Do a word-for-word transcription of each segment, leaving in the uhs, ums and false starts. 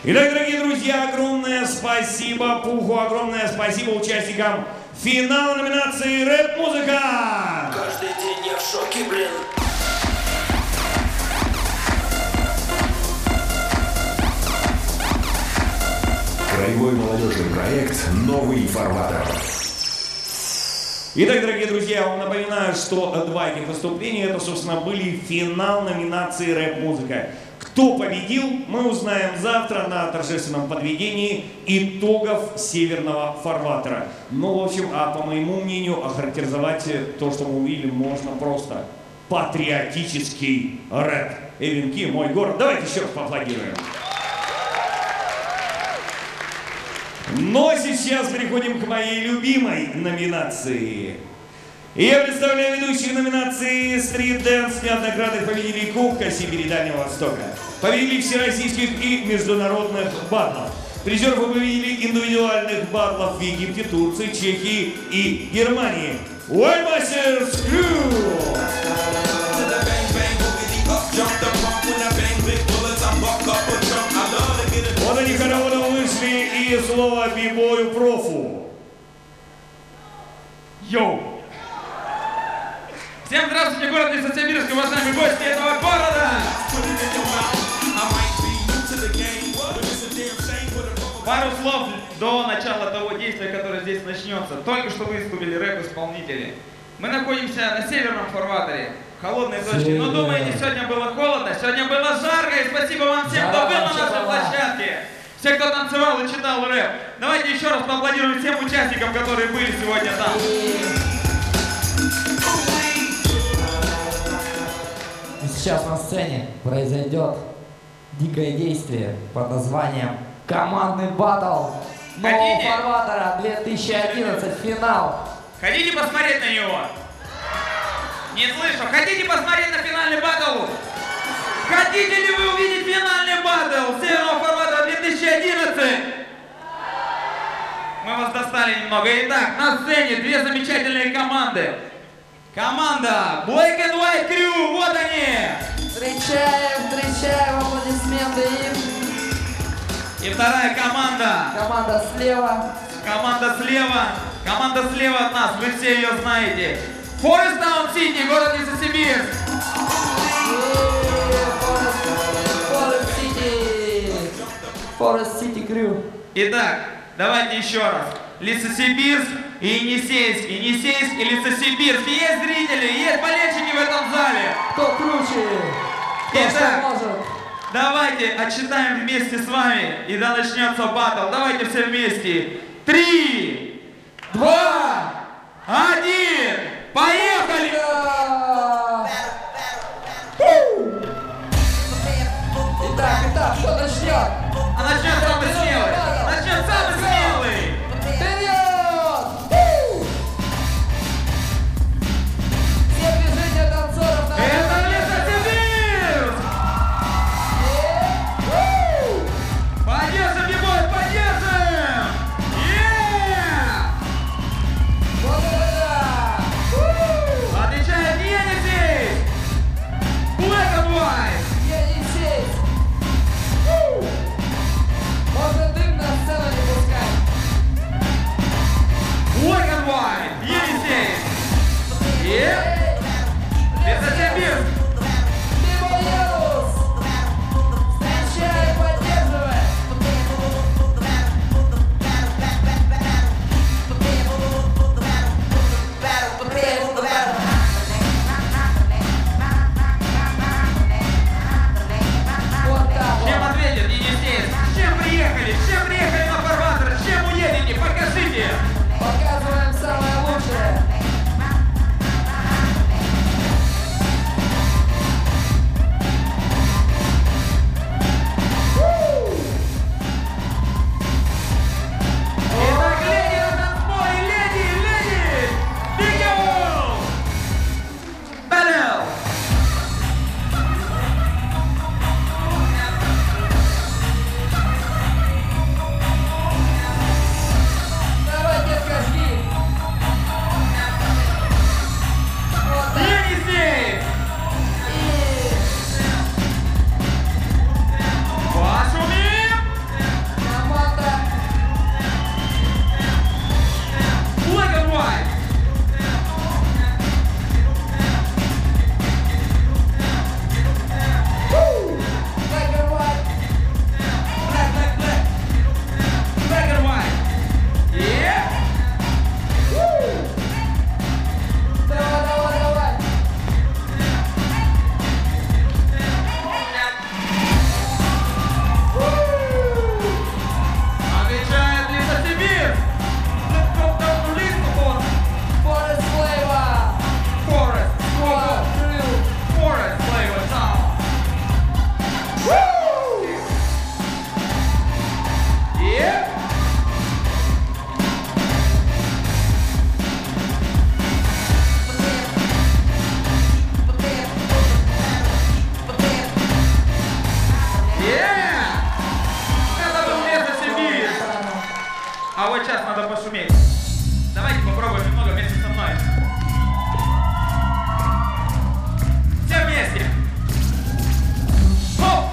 Итак, дорогие друзья, огромное спасибо Пуху, огромное спасибо участникам финала номинации «Рэп-музыка». Каждый день я в шоке, блин. Краевой молодежный проект «Новый фарватер». Итак, дорогие друзья, я вам напоминаю, что два этих выступления, это, собственно, были финал номинации «Рэп-музыка». Кто победил, мы узнаем завтра на торжественном подведении итогов Северного фарватера. Ну, в общем, а по моему мнению, охарактеризовать то, что мы увидели, можно просто. Патриотический рэп. Эвенки, мой город. Давайте еще раз поаплодируем. Но сейчас переходим к моей любимой номинации. И я представляю ведущих номинации «Стрит Дэнс», неоднократных победителей Кубка Сибири и Дальнего Востока, победителей всероссийских и международных батлов, призеров и победителей индивидуальных батлов в Египте, Турции, Чехии и Германии. White Masters Crew! Вот они хороводом вышли и слово бибою профу. Йоу! Всем здравствуйте, город Лесосибирск, уважаемые гости этого города! Пару слов до начала того действия, которое здесь начнется. Только что выступили рэп-исполнители. Мы находимся на Северном фарватере, в холодной точке. Но думаете, сегодня было холодно, сегодня было жарко, и спасибо вам всем, кто был на нашей площадке. Все, кто танцевал и читал рэп. Давайте еще раз поаплодируем всем участникам, которые были сегодня там. Сейчас на сцене произойдет дикое действие под названием «Командный баттл Нового фарватера две тысячи одиннадцать, финал». Хотите посмотреть на него? Не слышу. Хотите посмотреть на финальный баттл? Хотите ли вы увидеть финальный баттл Северного фарватера две тысячи одиннадцать? Мы вас достали немного. Итак, на сцене две замечательные команды. Команда Black and White Crew, вот они! Встречаем, встречаем, аплодисменты им. И вторая команда. Команда слева. Команда слева. Команда слева от нас, вы все ее знаете. Forest Town City, город Лесосибирск. Forest City. Forest City Crew. Итак, давайте еще раз. Лесосибирск и Енисейск. Енисейск и Лесосибирск. Есть зрители, есть болельщики в этом зале. Кто круче? Кто Итак, что может? давайте отсчитаем вместе с вами, и да начнется баттл. Давайте все вместе. Три, два, один. Поехали! Итак, итак, кто начнет? А начнет самый смелый. Начнет самый смелый. Вперед! Все движения танцоров на Это Лесосибирск! Поддержим, бибой, поддержим! Вот это! Отвечает Енисейск! Black and White! Енисейск! Yeah. А вот сейчас надо пошуметь. Давайте попробуем немного вместе со мной. Все вместе. Хоп!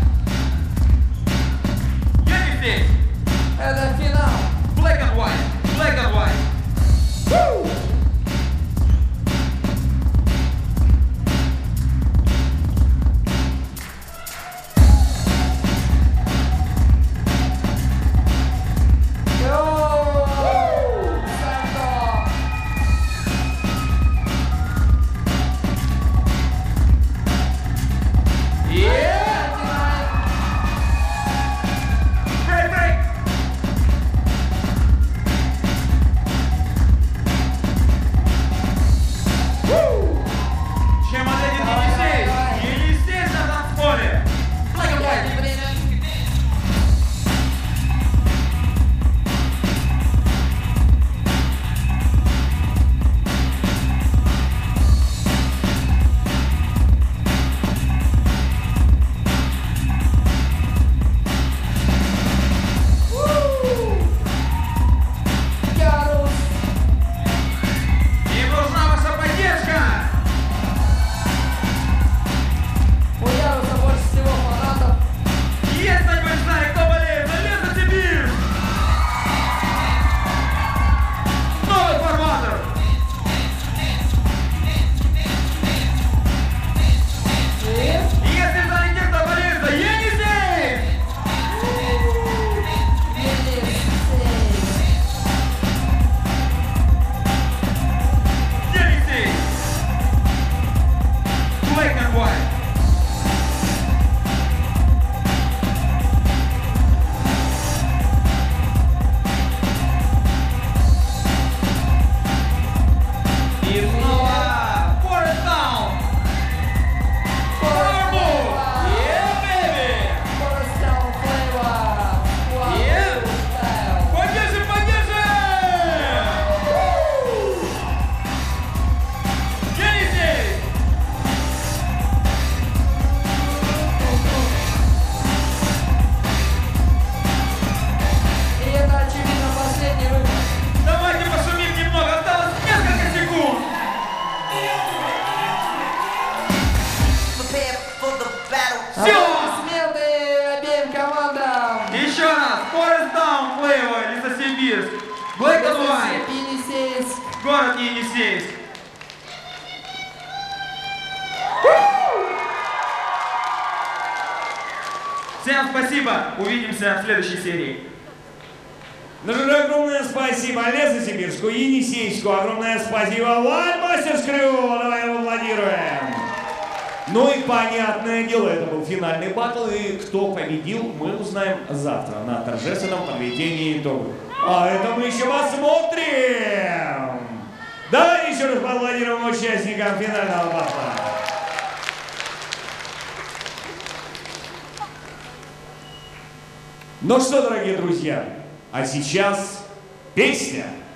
Я не здесь. Это финал. Black and white. Black and white. Woo! Black and white. Енисейск. Город Енисейск. Всем спасибо. Увидимся в следующей серии. Ну же, огромное спасибо Лесосибирску, Енисейску, огромное спасибо Вальмастерс Крю, давай его аплодируем. Ну и понятное дело, это был финальный батл, и кто победил, мы узнаем завтра на торжественном подведении итогов. А это мы еще посмотрим. Давайте еще раз поаплодируем участникам финального батла. Ну что, дорогие друзья, а сейчас песня.